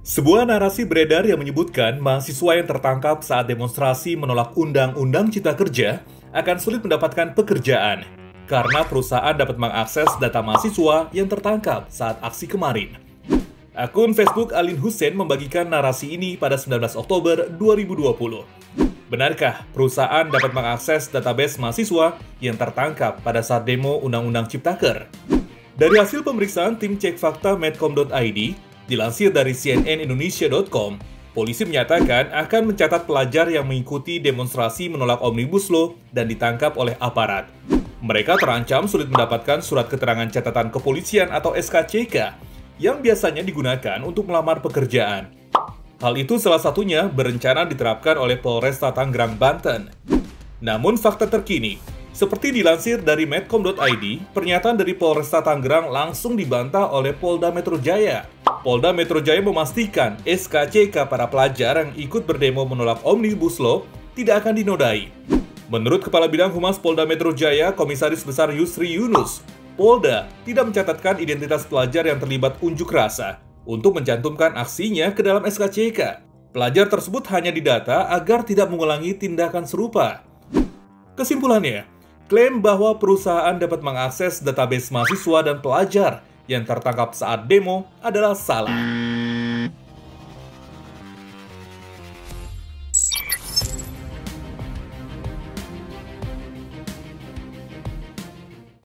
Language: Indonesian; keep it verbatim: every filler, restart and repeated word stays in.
Sebuah narasi beredar yang menyebutkan mahasiswa yang tertangkap saat demonstrasi menolak Undang-Undang Cipta Kerja akan sulit mendapatkan pekerjaan karena perusahaan dapat mengakses data mahasiswa yang tertangkap saat aksi kemarin. Akun Facebook Alin Hussein membagikan narasi ini pada sembilan belas Oktober dua ribu dua puluh. Benarkah perusahaan dapat mengakses database mahasiswa yang tertangkap pada saat demo Undang-Undang Ciptaker? Dari hasil pemeriksaan tim cek fakta medcom dot i d, dilansir dari C N N Indonesia dot com, polisi menyatakan akan mencatat pelajar yang mengikuti demonstrasi menolak Omnibus Law dan ditangkap oleh aparat. Mereka terancam sulit mendapatkan surat keterangan catatan kepolisian atau S K C K yang biasanya digunakan untuk melamar pekerjaan. Hal itu salah satunya berencana diterapkan oleh Polresta Tangerang, Banten. Namun fakta terkini, seperti dilansir dari medcom dot i d, pernyataan dari Polresta Tangerang langsung dibantah oleh Polda Metro Jaya. Polda Metro Jaya memastikan S K C K para pelajar yang ikut berdemo menolak Omnibus Law tidak akan dinodai. Menurut Kepala Bidang Humas Polda Metro Jaya, Komisaris Besar Yusri Yunus, Polda tidak mencatatkan identitas pelajar yang terlibat unjuk rasa untuk mencantumkan aksinya ke dalam S K C K. Pelajar tersebut hanya didata agar tidak mengulangi tindakan serupa. Kesimpulannya, klaim bahwa perusahaan dapat mengakses database mahasiswa dan pelajar yang tertangkap saat demo adalah salah.